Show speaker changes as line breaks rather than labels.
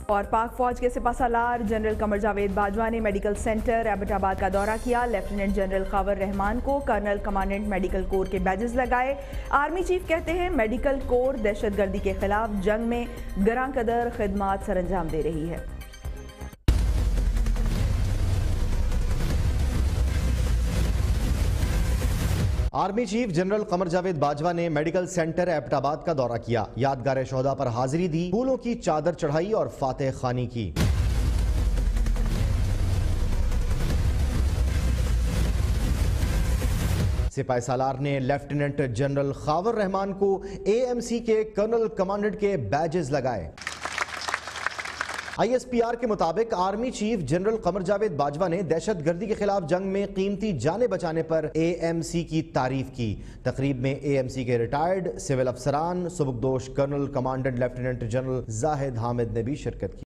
اور پاک فوج کے سپہ سالار جنرل قمر جاوید باجوہ نے میڈیکل سینٹر ایبٹ آباد کا دورہ کیا۔ لیفٹیننٹ جنرل خاور رحمان کو کرنل کمانڈنٹ میڈیکل کور کے بیجز لگائے۔ آرمی چیف کہتے ہیں میڈیکل کور دہشت گردی کے خلاف جنگ میں گراں قدر خدمات سر انجام دے رہی ہے۔
Army chief general Qamar Javed Bajwa نے میڈیکل سینٹر ایبٹ آباد کا دورہ کیا، یادگار شہداء پر حاضری دی، پھولوں کی چادر چڑھائی اور فاتح خوانی کی۔ سپاہی سالار نے لیفٹیننٹ جنرل خاور رحمان کو AMC کے کرنل کمانڈنٹ کے بیجز لگائے۔ ISPR کے مطابق army chief general Qamar Javed Bajwa نے دہشت گردی کے خلاف جنگ میں قیمتی جانیں بچانے پر AMC کی تعریف کی۔ تقریب میں AMC کے ریٹائرڈ سول افسران، سبکدوش colonel commandant lieutenant general Zahid Hamid نے بھی شرکت کی۔